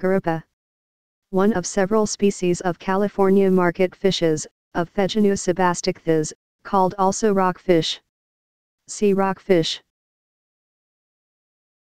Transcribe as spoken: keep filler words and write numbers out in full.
Garrupa. One of several species of California market fishes, of Phegenus sebasticthys, called also rockfish. See rockfish.